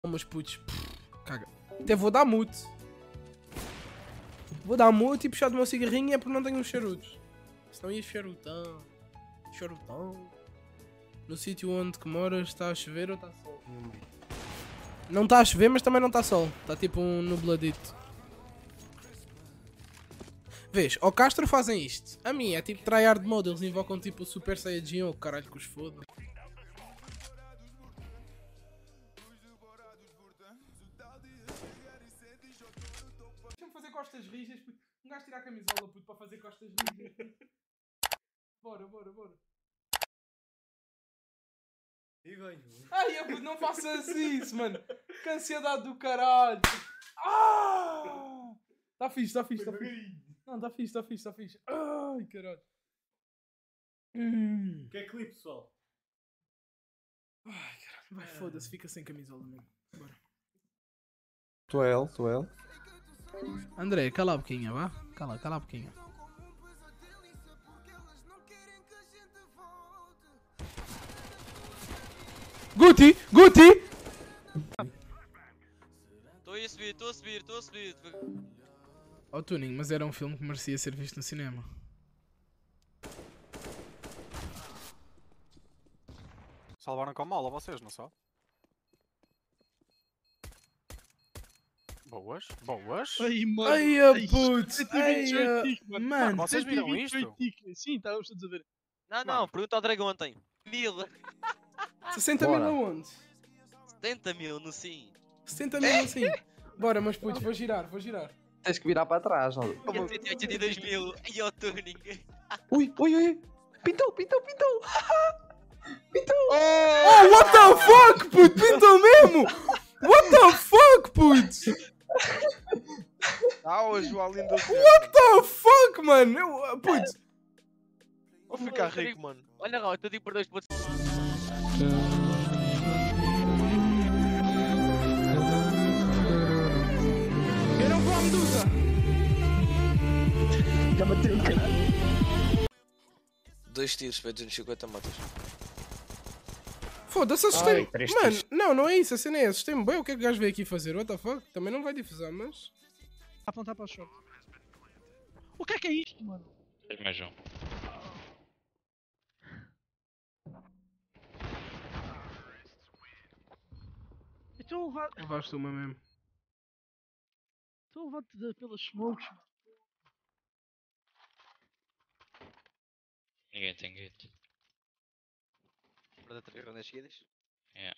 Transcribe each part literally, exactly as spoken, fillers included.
Mas putz, caga. Até vou dar mute. Vou dar mute e puxar do meu cigarrinho é porque não tenho uns charutos. Senão ia charutão. Charutão. No sítio onde que moras está a chover ou está sol? Não está a chover, mas também não está sol. Está tipo um nubladito. Vês, ao Castro fazem isto. A mim é tipo tryhard mode. Eles invocam tipo o Super Saiyajin ou caralho que os foda. Deixa-me fazer costas rijas. Um gajo tirar a camisola puto, para fazer costas rijas. Bora, bora, bora. E venho. Ai, eu, puto, não faças isso, mano. Que ansiedade do caralho. Ah! Tá fixe, tá fixe, tá fixe. Não, tá fixe, tá fixe, tá fixe. Ai, caralho. Hum. Que é clipe, pessoal? Ai, caralho. Vai, foda-se, fica sem camisola mesmo. Bora. Tu é ele, tu é ele. André, cala a boquinha, vá. Cala, cala a boquinha. Guti! Guti! Estou a subir, estou a subir, estou a subir. Oh, Tuning, mas era um filme que merecia ser visto no cinema. Salvaram com mal a vocês, não só? Boas, boas. Ai, mano. Ai, a Ai, putz! cento e Ai, vinte e oito a... ticks, mano. Mano, Vocês viram cento e vinte e oito isto? ticks. Sim, estávamos todos a ver. Não, não, pergunta ao Dragão ontem. Mil. sessenta mil Bora. aonde? setenta mil no sim. setenta mil assim. Bora, mas putz, vou girar, vou girar. Tens que virar para trás, não? cento e oitenta e dois mil. E o tuning. Ui, ui, ui! Pintou, pintou, pintou! Pintou! Oh, what the fuck, puto! Pintou mesmo! What the fuck, puto! Ah, o João lindo. What the fuck, mano? Eu, puto! Vou ficar rico, mano. Olha lá, eu estou tipo por dois pontos. Eu não vou à medusa! Já bateu, caralho! Dois tiros para duzentos e cinquenta matas. Foda-se, assustei-me. Ai, três Mano, tiros. não, não é isso, a cena é assustei-me bem. O que é que o gajo veio aqui fazer? What the fuck? Também não vai difusar, mas. Apontar para o short. O que é que é isto, mano? Tens mais um. Eu estou a levar. Levaste uma mesmo. Estou a levar-te de- pelas smokes. Ninguém tem gate. Para três rondas seguidas. É.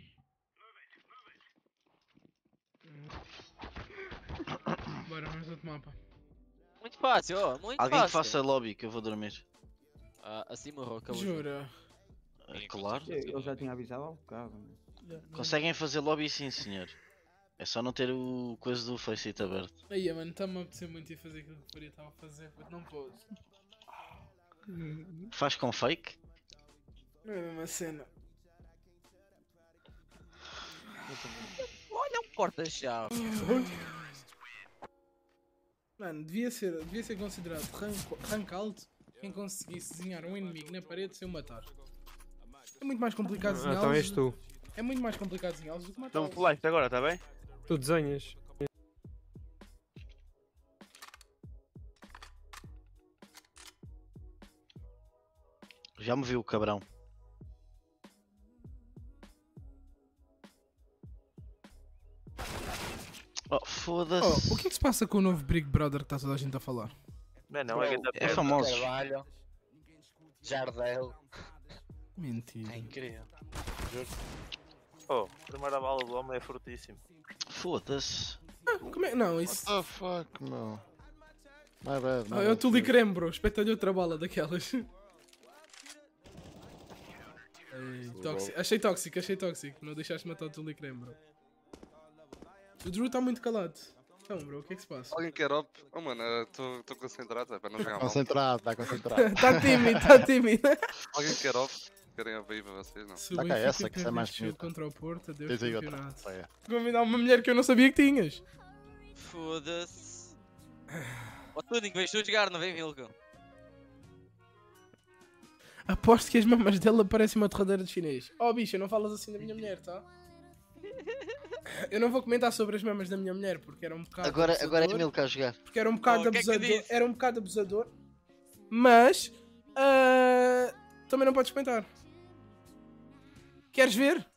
Bora, vamos outro mapa. Muito fácil, ó. Muito Alguém que fácil. faça lobby que eu vou dormir. Ah, assim morreu, acabou. Jura? Ah, claro. Eu já tinha avisado há um bocado. Conseguem fazer lobby sim, senhor. É só não ter o coisa do Faceit aberto. Aí, mano, está-me a apetecer muito ir fazer aquilo que o Faria estava a fazer, mas não posso. Faz com fake? Não é a mesma cena. Olha um porta-chave. Mano, devia ser, devia ser considerado rank, rank alto quem conseguisse desenhar um inimigo na parede sem o matar. É muito mais complicado desenhá-los. Então és tu. É muito mais complicado desenhá-los do que Então matá-los. pulaste agora, tá bem? Tu desenhas. Já me viu o cabrão. Oh, foda-se. Oh, o que é que se passa com o novo Big Brother que está toda a gente a falar? Não, não, é que É famoso. Carvalho. Jardel. Mentira. É incrível. Oh, a primeira bala do homem é fortíssimo. Foda-se. Ah, como é? Não, isso. What the fuck, meu? My bad, my Ah, é o bad, Tuli dude. Creme, bro. Espeta-lhe outra bala daquelas. Ei, tóxico. Achei tóxico, achei tóxico. Não deixaste matar o Tuli Creme, bro. O Drew está muito calado. Então, bro, o que é que se passa? Alguém quer op? Oh, mano, estou concentrado, é para não jogar mal. Concentrado, está concentrado. Está tímido, está tímido. Alguém quer op? Querem op aí para vocês, não? Se o Dá cá Benfica essa, que isso é perde mais este jogo bonita. contra o Porto, adeus Tens aí outra. campeonato. Olha. Convidar uma mulher que eu não sabia que tinhas. Foda-se. Ó tuning, vens tu jogar, não vem Milko. Aposto que as mamas dela parecem uma torradeira de chinês. Oh bicha, não falas assim da minha mulher, tá? eu não vou comentar sobre as mamas da minha mulher porque era um bocado Agora, agora é abusador, Emil cá a jogar. porque era um bocado Oh, o que é que eu abusador, disse? era um bocado abusador, mas ah, também não podes comentar. Queres ver?